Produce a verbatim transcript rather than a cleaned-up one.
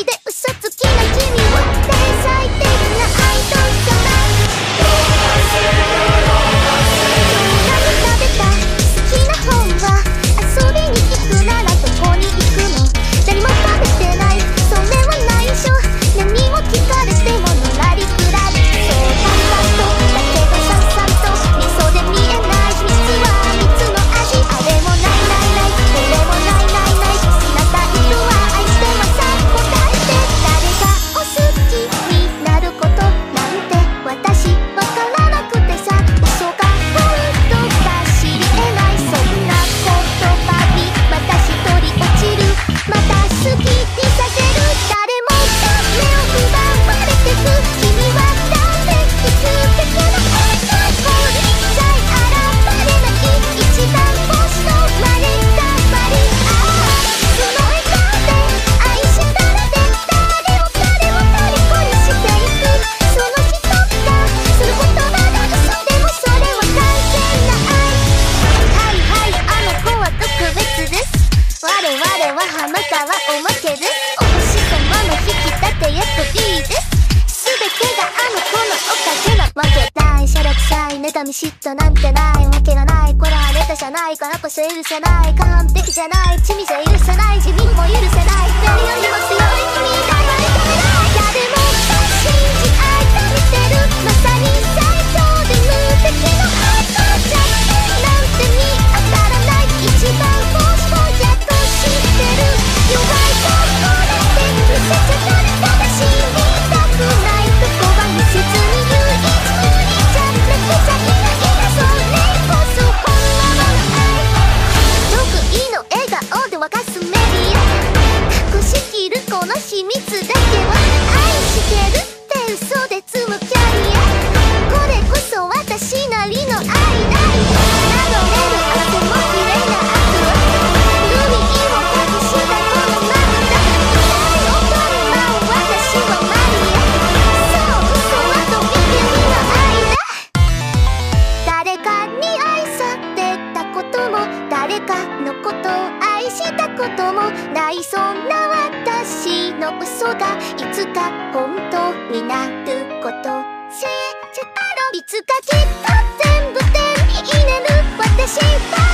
で嘘つきな君は天才的なアイドル様。今日何食べた？好きな本は？遊びに行くならどこに行くの？何も食べてない、それは内緒。何を聞かれてものらりくらり。そう淡々とだけどさっさと味噌で見えない秘密は蜜の味。あれもないないない、これもないないない。好きなタイプは愛してはさ答えて。誰がお好きになることなんて私わからなくてさ。嘘が本当か知り得ない、そんな言葉にまた一人落ちる。また好きにさせる。誰もが目を奪われてく。君は誰？いつ的なこれさえ現れない。一番遅まれたまり。ああその笑顔で愛したらで誰を誰を虜にしていく。その人がする言葉が嘘でもそれは完全な愛。はいはいあの子は特別です。我々は花からおまけです。お星様の引き立て役 B です。全てがあの子のおかげなわけない。しゃらくさい妬み嫉妬なんてないわけがない。これはネタじゃないからこそ許せない。完璧じゃない罪じゃ許せない。自分も許せない。誰よりも強い君だより止めない。誰もが信じ愛が見てる。まさに最強で無敵の愛とじゃなんて見当たらない。一番星ぼやっと知ってる。弱いところで見せちゃダメ。ただ信じたくないとこは見せずに唯一無二じゃなくちゃいないんだ。それこそ本物の愛。得意の笑顔で沸かすメディア。隠しきるこの秘密だけは愛してるって嘘で積むキャリア。これこそ私なりの愛だい。名乗れるあても綺麗な悪はルビーを隠したこの涙。踊る舞う私はマリア。そう嘘はとびきりの愛だ。誰かに愛されたことも誰かのことを愛したこともない。そんな私の嘘がいつか本当になること信じたろ。いつかきっと全部手に入れる私だ。